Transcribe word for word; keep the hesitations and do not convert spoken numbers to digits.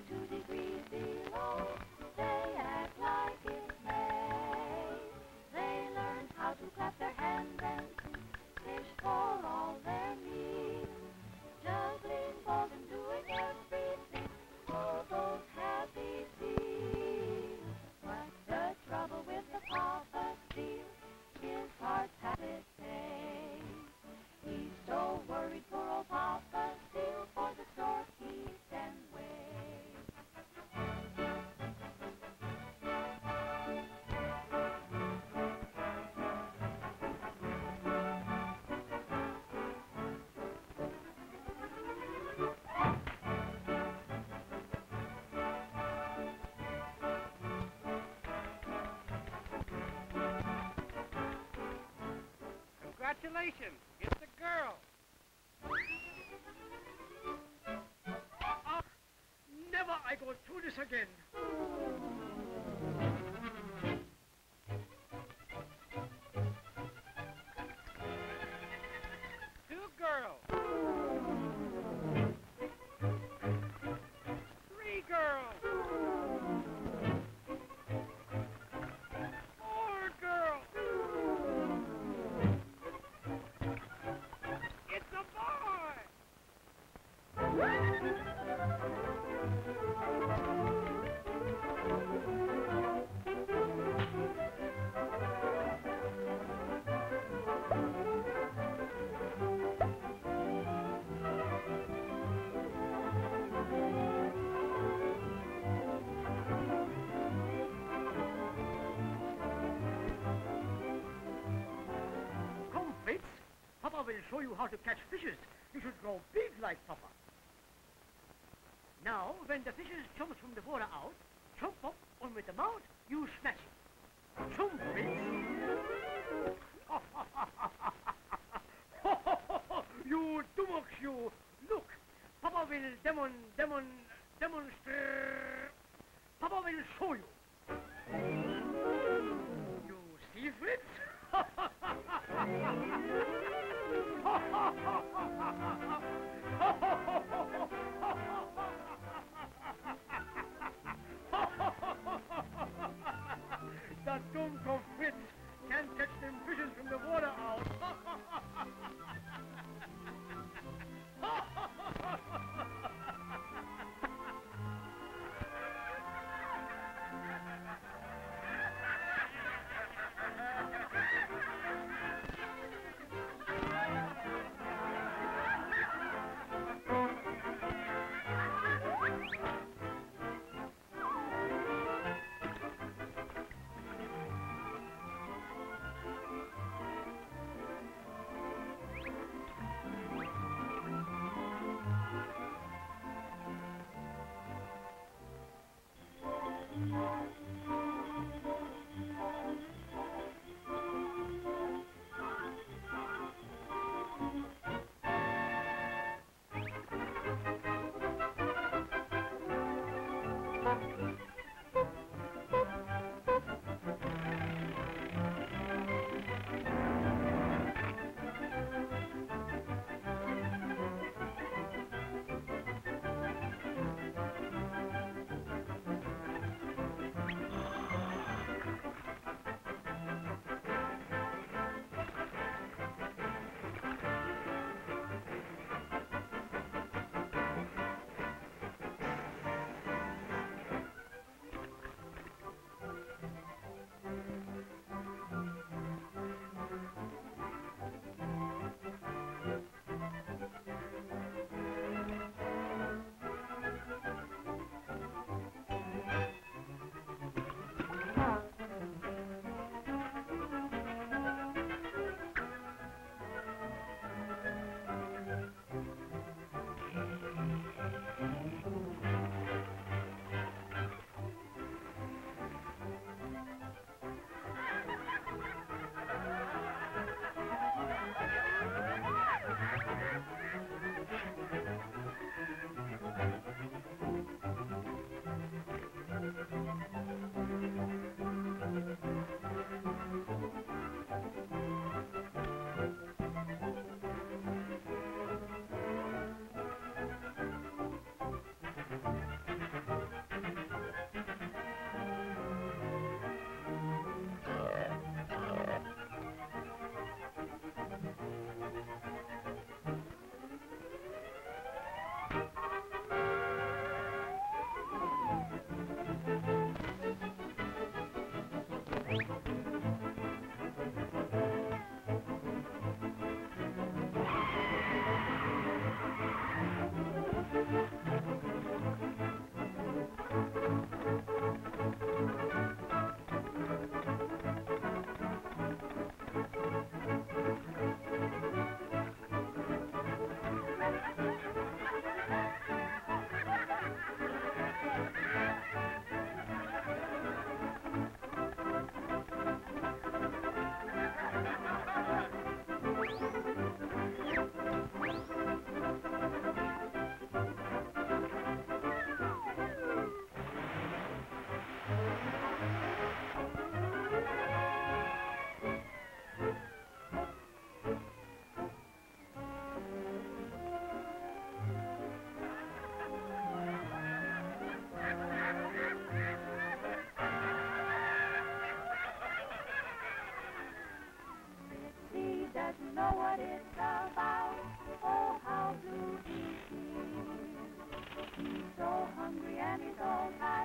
two degrees below. They act like it's May. They learn how to clap their hands and fish for all their needs. Juggling balls and doing everything for those happy seas. What's the trouble with the Papa Seal? His heart's habit pain. He's so worried, poor old Papa Seal, for the stork eats and waves. Congratulations, it's a girl. Ah, never I go through this again. Two girls. Three girls. Four girls. It's a boy! Come, Fritz. Papa will show you how to catch fishes. You should grow big like Papa. Now, when the fishes jump from the water out, jump up, and with the mouth, you smash it. Jump, Fritz. You dummox, you. Look, Papa will demon, demon, demonstrate. Papa will show you. You see, Fritz? That dumb Fritz can't catch them fishes from the water out. so tight.